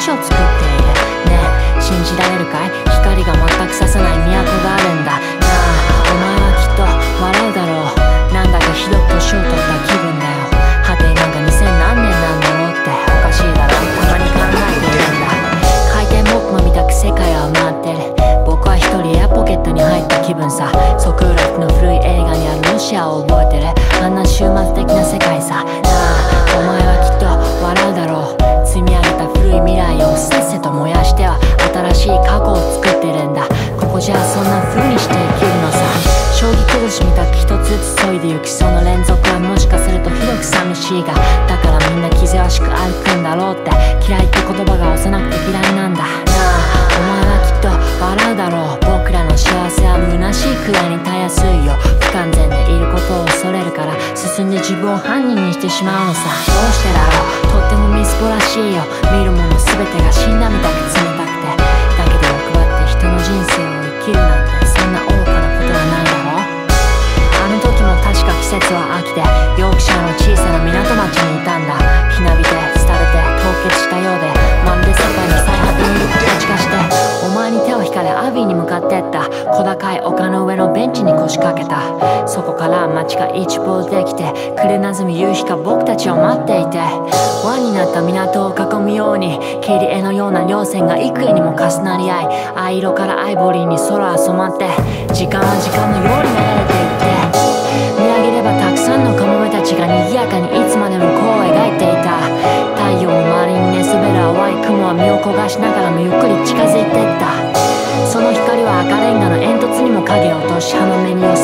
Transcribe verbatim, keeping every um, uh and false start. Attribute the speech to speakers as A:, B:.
A: を作っているね。え信じられるかい？光が全く差さない都があるんだなあ。お前はきっと笑うだろう。なんだかひどく年を取った気分だよ。はてなんかにせん何年なんだろうって。おかしいだろ、たまに考えているんだ。回転木馬みたく世界は回ってる。僕は一人エアポケットに入った気分さ。ソクーラフの古い映画にあるロシアを覚えてる。あんな終末的な世界さなあ。お前はきっと笑うだろう。積み上げた古い未来をせっせと燃やしては新しい過去を作ってるんだ。ここじゃそんな風にして生きるのさ。将棋崩しみたく一つずつ削いでゆき、その連続はもしかするとひどく寂しいが、だからみんな気ぜわしく歩くんだろうって。嫌いって言葉が幼くて嫌いなんだなあ。お前はきっと笑うだろう。僕らの幸せは虚しいくらいにたやすいよ。不完全でいることを恐れるから進んで自分を犯人にしてしまうのさ。どうしてだろう、とってもみすぼらしいよ。見るもの全てが死んだみたく冷たくて、だけど欲張って人の人生を生きるなんてそんな愚かなことはないだろう。あの時も確か季節は秋で、ヨークシャーの小さな港町にいたんだ。ひなびて廃れて凍結したようで、まるで世界の最果てにいる形がして、お前に手を引かれアビーに向かってった。小高い丘の上のベンチに腰掛けた。そこから街が一望できて、暮れなずみ夕日が僕たちを待っていて、輪になった港を囲むように切り絵のような稜線が幾重にも重なり合い、藍色からアイボリーに空は染まって、時間は時間のように流れていって、見上げればたくさんのカモメたちが賑やかにいつまでも弧を描いていた。太陽の周りに寝そべる淡い雲は身を焦がしながらもゆっくり近づいていった。その光は赤レンガの煙突にも影を落とし、浜辺に寄